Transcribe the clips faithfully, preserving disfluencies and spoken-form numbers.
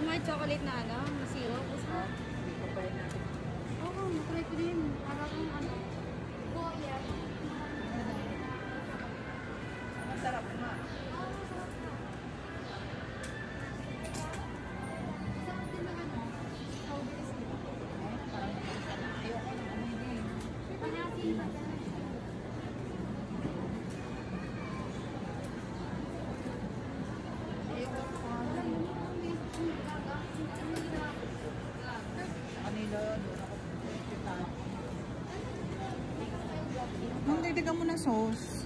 mo yung chocolate na ano, na syrup? Gusto mo? Hindi ko pa rin natin. Oo, matry ko din. Para kung ano. Goya. Masarap nga. Sarap din na ano. Strawberries dito. Parang ayoko na ano yun. Panasin pa ka. Ayoko pa. Sa kanila, doon ako kita. Nung ditigan mo na sauce.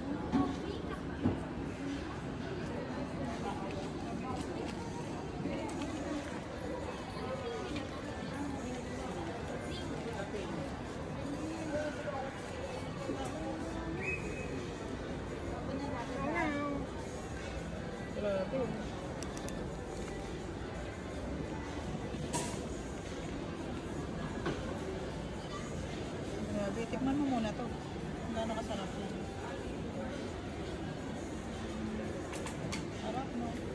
Grabe, tikman mo muna to. Gano'n kasarap yan. Sarap, no?